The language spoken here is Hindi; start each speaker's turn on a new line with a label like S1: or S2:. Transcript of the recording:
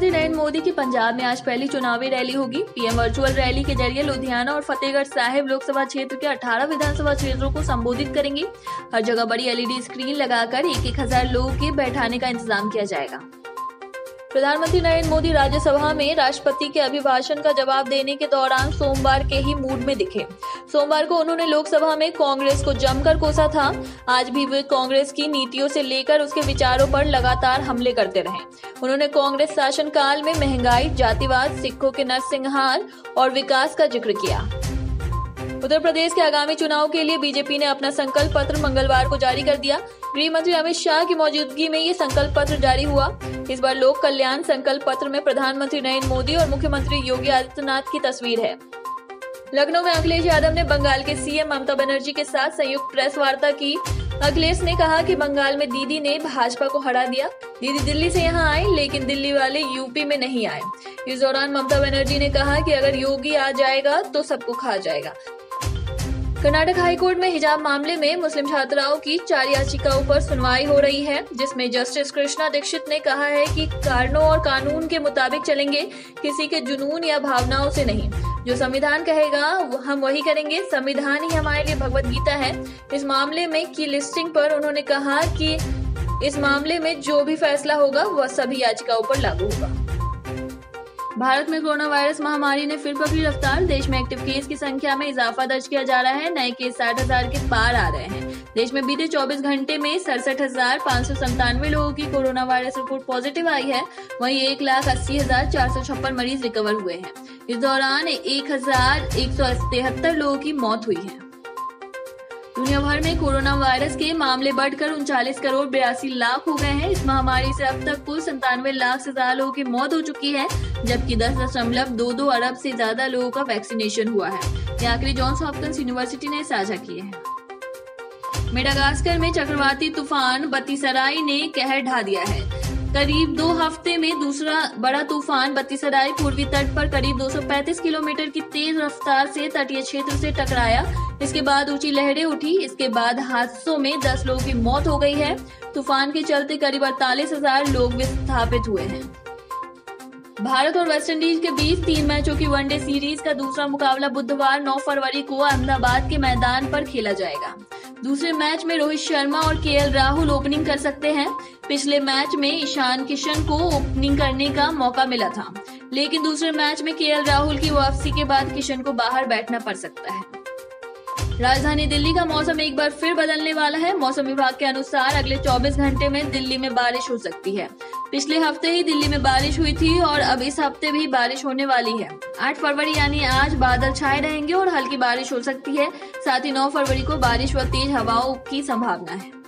S1: प्रधानमंत्री नरेंद्र मोदी की पंजाब में आज पहली चुनावी रैली होगी। पीएम वर्चुअल रैली के जरिए लुधियाना और फतेहगढ़ साहिब लोकसभा क्षेत्र के 18 विधानसभा क्षेत्रों को संबोधित करेंगे। हर जगह बड़ी एलईडी स्क्रीन लगाकर 1,000 लोगों के बैठाने का इंतजाम किया जाएगा। प्रधानमंत्री नरेंद्र मोदी राज्यसभा में राष्ट्रपति के अभिभाषण का जवाब देने के दौरान सोमवार के ही मूड में दिखे। सोमवार को उन्होंने लोकसभा में कांग्रेस को जमकर कोसा था। आज भी वे कांग्रेस की नीतियों से लेकर उसके विचारों पर लगातार हमले करते रहे। उन्होंने कांग्रेस शासनकाल में महंगाई, जातिवाद, सिखों के नरसंहार और विकास का जिक्र किया। उत्तर प्रदेश के आगामी चुनाव के लिए बीजेपी ने अपना संकल्प पत्र मंगलवार को जारी कर दिया। गृह मंत्री अमित शाह की मौजूदगी में ये संकल्प पत्र जारी हुआ। इस बार लोक कल्याण संकल्प पत्र में प्रधानमंत्री नरेंद्र मोदी और मुख्यमंत्री योगी आदित्यनाथ की तस्वीर है। लखनऊ में अखिलेश यादव ने बंगाल के सीएम ममता बनर्जी के साथ संयुक्त प्रेस वार्ता की। अखिलेश ने कहा कि बंगाल में दीदी ने भाजपा को हरा दिया। दीदी दिल्ली से यहाँ आए, लेकिन दिल्ली वाले यूपी में नहीं आए। इस दौरान ममता बनर्जी ने कहा कि अगर योगी आ जाएगा तो सबको खा जाएगा। कर्नाटक हाईकोर्ट में हिजाब मामले में मुस्लिम छात्राओं की 4 याचिकाओं पर सुनवाई हो रही है, जिसमें जस्टिस कृष्णा दीक्षित ने कहा है कि कारणों और कानून के मुताबिक चलेंगे, किसी के जुनून या भावनाओं से नहीं। जो संविधान कहेगा हम वही करेंगे। संविधान ही हमारे लिए भगवत गीता है। इस मामले में की लिस्टिंग पर उन्होंने कहा कि इस मामले में जो भी फैसला होगा वह सभी याचिकाओं पर लागू होगा। भारत में कोरोना वायरस महामारी ने फिर पकड़ी रफ्तार। देश में एक्टिव केस की संख्या में इजाफा दर्ज किया जा रहा है। नए केस 60,000 के पार आ रहे हैं। देश में बीते 24 घंटे में 67,597 लोगों की कोरोना वायरस रिपोर्ट पॉजिटिव आई है। वहीं 1,80,456 मरीज रिकवर हुए हैं। इस दौरान 1,173 लोगों की मौत हुई है। दुनिया भर में कोरोना वायरस के मामले बढ़कर 39 करोड़ 82 लाख हो गए हैं। इस महामारी से अब तक कुल 97 लाख से ज्यादा लोगों की मौत हो चुकी है, जबकि 10.22 अरब से ज्यादा लोगों का वैक्सीनेशन हुआ है। ये आंकड़े जॉन्स हॉपकिंस यूनिवर्सिटी ने साझा किए हैं। मेडागास्कर में चक्रवाती तूफान बत्तीसराई ने कहर ढा दिया है। करीब 2 हफ्ते में दूसरा बड़ा तूफान बत्तीसराई पूर्वी तट पर करीब 235 किलोमीटर की तेज रफ्तार से तटीय क्षेत्र से टकराया। इसके बाद ऊंची लहरें उठी। इसके बाद हादसों में 10 लोगों की मौत हो गई है। तूफान के चलते करीब 48,000 लोग विस्थापित हुए हैं। भारत और वेस्टइंडीज के बीच 3 मैचों की वनडे सीरीज का दूसरा मुकाबला बुधवार 9 फरवरी को अहमदाबाद के मैदान पर खेला जाएगा। दूसरे मैच में रोहित शर्मा और केएल राहुल ओपनिंग कर सकते हैं। पिछले मैच में ईशान किशन को ओपनिंग करने का मौका मिला था, लेकिन दूसरे मैच में केएल राहुल की वापसी के बाद किशन को बाहर बैठना पड़ सकता है। राजधानी दिल्ली का मौसम एक बार फिर बदलने वाला है। मौसम विभाग के अनुसार अगले 24 घंटे में दिल्ली में बारिश हो सकती है। पिछले हफ्ते ही दिल्ली में बारिश हुई थी और अब इस हफ्ते भी बारिश होने वाली है। 8 फरवरी यानी आज बादल छाए रहेंगे और हल्की बारिश हो सकती है। साथ ही 9 फरवरी को बारिश व तेज हवाओं की संभावना है।